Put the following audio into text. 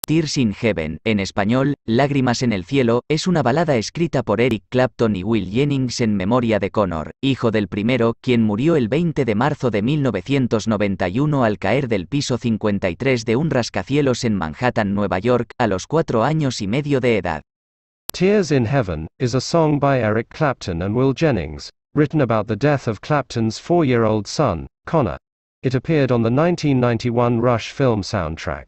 Tears in Heaven, en español, Lágrimas en el cielo, es una balada escrita por Eric Clapton y Will Jennings en memoria de Connor, hijo del primero, quien murió el 20 de marzo de 1991 al caer del piso 53 de un rascacielos en Manhattan, Nueva York, a los 4 años y medio de edad. Tears in Heaven is a song by Eric Clapton and Will Jennings, written about the death of Clapton's 4-year-old son, Connor. It appeared on the 1991 Rush film soundtrack.